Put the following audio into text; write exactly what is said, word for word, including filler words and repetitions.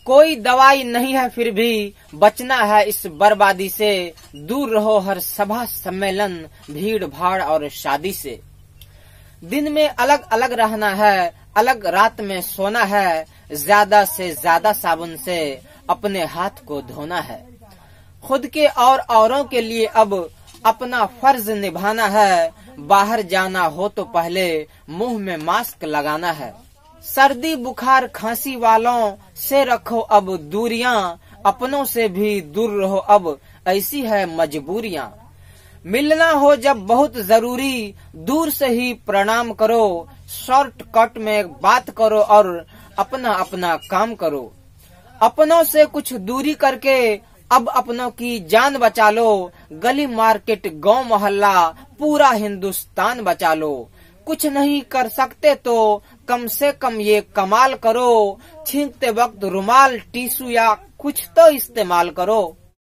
कोई दवाई नहीं है फिर भी बचना है इस बर्बादी से। दूर रहो हर सभा सम्मेलन, भीड़ भाड़ और शादी से। दिन में अलग अलग रहना है, अलग रात में सोना है। ज्यादा से ज्यादा साबुन से अपने हाथ को धोना है। खुद के और औरों के लिए अब अपना फर्ज निभाना है। बाहर जाना हो तो पहले मुंह में मास्क लगाना है। सर्दी बुखार खांसी वालों से रखो अब दूरियां, अपनों से भी दूर रहो अब ऐसी है मजबूरियां। मिलना हो जब बहुत जरूरी, दूर से ही प्रणाम करो। शॉर्टकट में बात करो और अपना अपना काम करो। अपनों से कुछ दूरी करके अब अपनों की जान बचा लो। गली मार्केट गांव मोहल्ला पूरा हिंदुस्तान बचा लो। कुछ नहीं कर सकते तो कम से कम ये कमाल करो। छींकते वक्त रुमाल टिश्यू या कुछ तो इस्तेमाल करो।